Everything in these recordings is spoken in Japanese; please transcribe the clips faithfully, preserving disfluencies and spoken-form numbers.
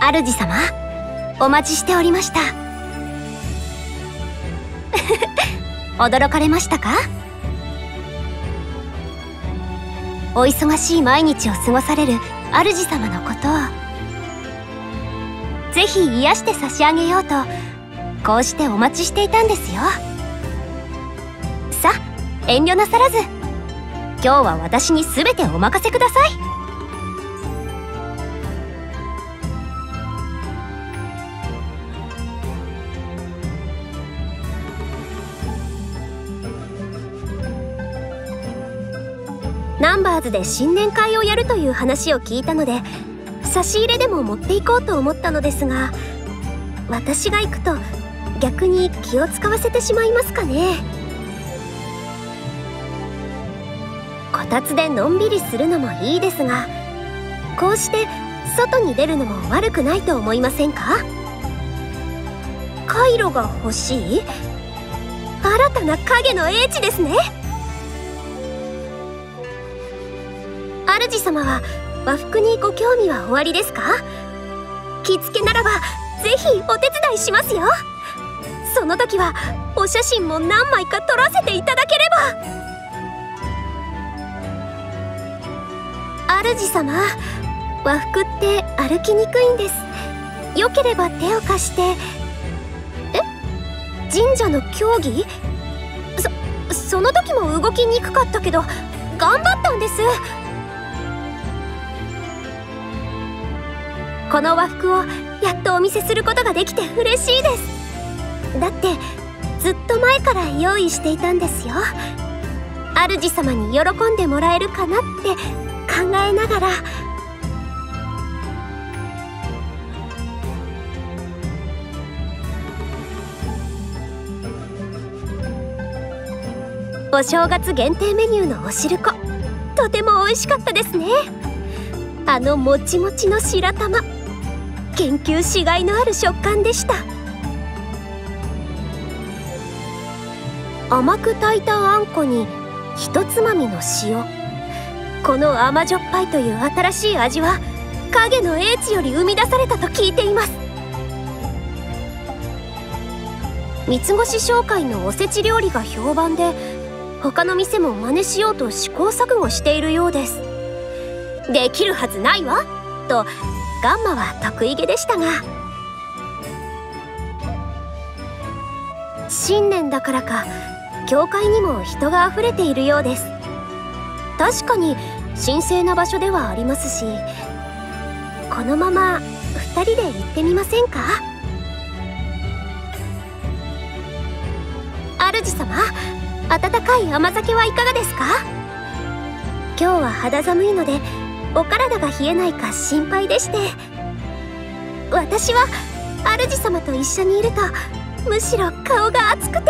主様、お待ちしておりました。驚かれましたか？お忙しい毎日を過ごされる主様のことをぜひ癒して差し上げようと、こうしてお待ちしていたんですよ。さあ、遠慮なさらず、今日は私に全てお任せください。ナンバーズで新年会をやるという話を聞いたので、差し入れでも持っていこうと思ったのですが、私が行くと逆に気を使わせてしまいますかね。こたつでのんびりするのもいいですが、こうして外に出るのも悪くないと思いませんか？カイロが欲しい？新たな影の英知ですね。主様は和服にご興味はおありですか？着付けならばぜひお手伝いしますよ。その時はお写真も何枚か撮らせていただければ。主様、和服って歩きにくいんです。よければ手を貸して。え？神社の競技？そ、その時も動きにくかったけど頑張ったんです。この和服をやっとお見せすることができて嬉しいです。だってずっと前から用意していたんですよ。主様に喜んでもらえるかなって考えながら。お正月限定メニューのお汁粉、とても美味しかったですね。あのもちもちの白玉、研究しがいのある食感でした。甘く炊いたあんこにひとつまみの塩、この甘じょっぱいという新しい味は影の英知より生み出されたと聞いています。三つ星商会のおせち料理が評判で、他の店も真似しようと試行錯誤しているようです。できるはずないわとガンマは得意げでしたが、新年だからか教会にも人があふれているようです。確かに神聖な場所ではありますし、このままふたりで行ってみませんか？主様、温かい甘酒はいかがですか？今日は肌寒いのでお体が冷えないか心配でして。私は主様と一緒にいるとむしろ顔が熱くて。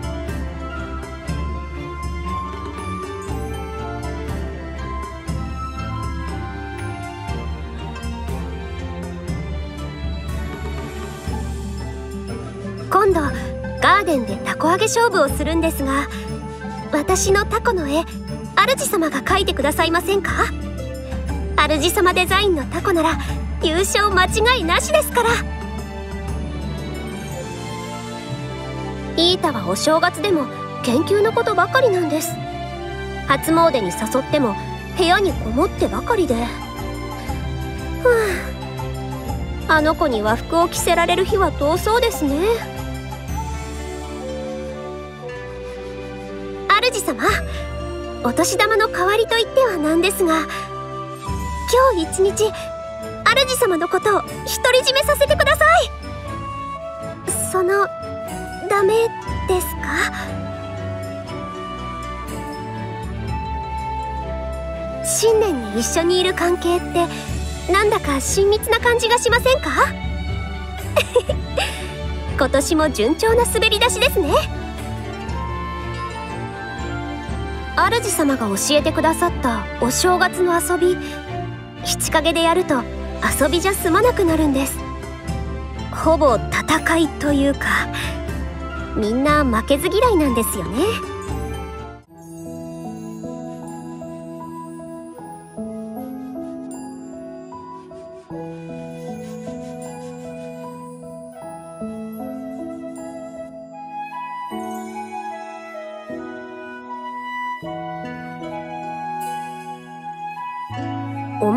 今度ガーデンでタコ揚げ勝負をするんですが、私のタコの絵主様が描いてくださいませんか？主様デザインのタコなら優勝間違いなしですから。イータはお正月でも研究のことばかりなんです。初詣に誘っても部屋にこもってばかりで。ふぅ、あの子に和服を着せられる日は遠そうですね。主様、お年玉の代わりと言ってはなんですが、今日一日主様のことを独り占めさせてください。そのダメですか？新年に一緒にいる関係ってなんだか親密な感じがしませんか？今年も順調な滑り出しですね。主様が教えてくださったお正月の遊び、七影でやると遊びじゃ済まなくなるんです。ほぼ戦いというか、みんな負けず嫌いなんですよね。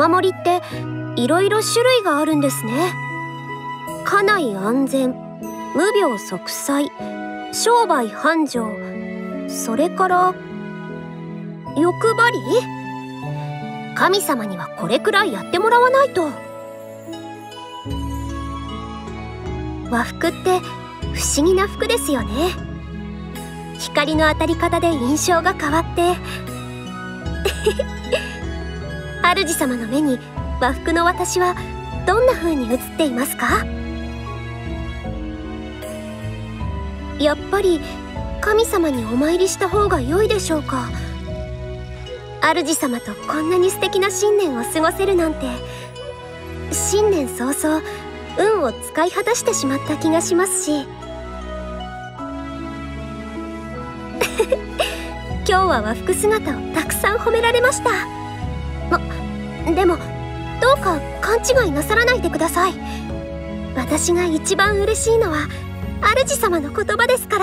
守りっていろいろ種類があるんですね。家内安全、無病息災、商売繁盛、それから欲張り。神様にはこれくらいやってもらわないと。和服って不思議な服ですよね。光の当たり方で印象が変わって主様の目に和服の私はどんな風に映っていますか？やっぱり神様にお参りした方が良いでしょうか。主様とこんなに素敵な新年を過ごせるなんて、新年早々運を使い果たしてしまった気がしますし今日は和服姿をたくさん褒められました。ま、でもどうか勘違いなさらないでください。私が一番嬉しいのは主様の言葉ですから。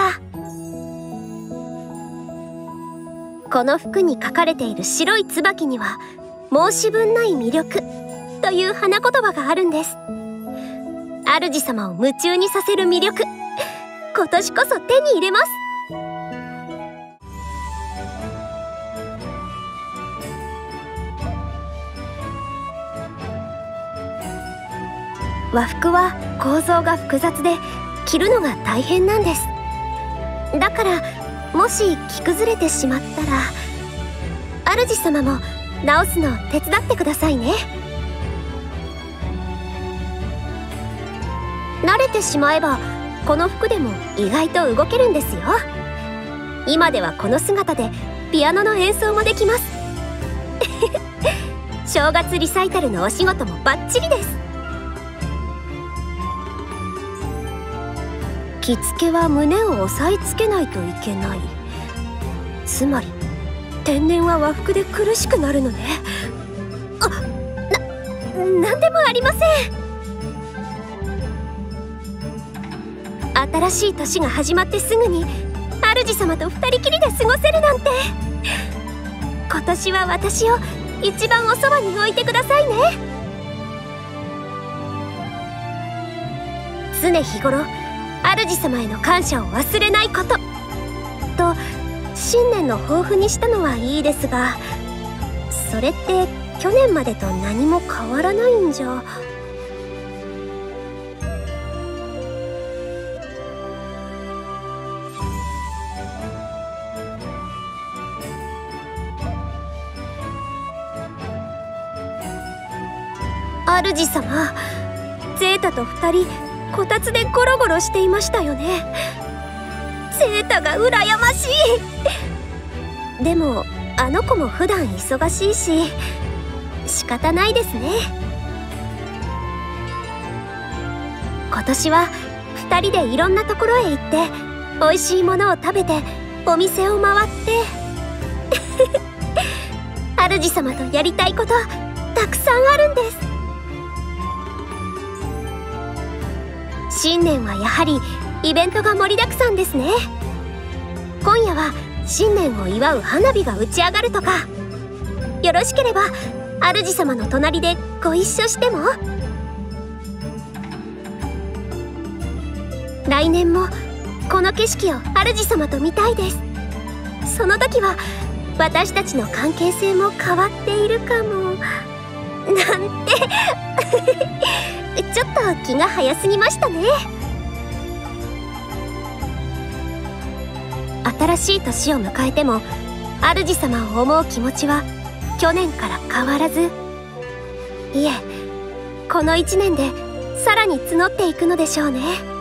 この服に書かれている白い椿には申し分ない魅力という花言葉があるんです。主様を夢中にさせる魅力、今年こそ手に入れます。和服は構造が複雑で着るのが大変なんです。だからもし着崩れてしまったら主様も直すのを手伝ってくださいね。慣れてしまえばこの服でも意外と動けるんですよ。今ではこの姿でピアノの演奏もできます正月リサイタルのお仕事もバッチリです。着付けは胸を押さえつけないといけない。つまり天然は和服で苦しくなるのね。あ、な、なんでもありません。新しい年が始まってすぐに主様と二人きりで過ごせるなんて。今年は私を一番おそばに置いてくださいね。常日頃主様への感謝を忘れないことと新年の抱負にしたのはいいですが、それって去年までと何も変わらないんじゃ。主様、ゼータと二人こたつでゴロゴロしていましたよね。ゼータが羨ましい。でもあの子も普段忙しいし仕方ないですね。今年は二人でいろんなところへ行って美味しいものを食べてお店を回って主様とやりたいことたくさんあるんです。新年はやはりイベントが盛りだくさんですね。今夜は新年を祝う花火が打ち上がるとか。よろしければ主様の隣でご一緒しても。来年もこの景色を主様と見たいです。その時は私たちの関係性も変わっているかもなんてちょっと気が早すぎましたね。新しい年を迎えても主様を思う気持ちは去年から変わらず、いえこのいちねんでさらに募っていくのでしょうね。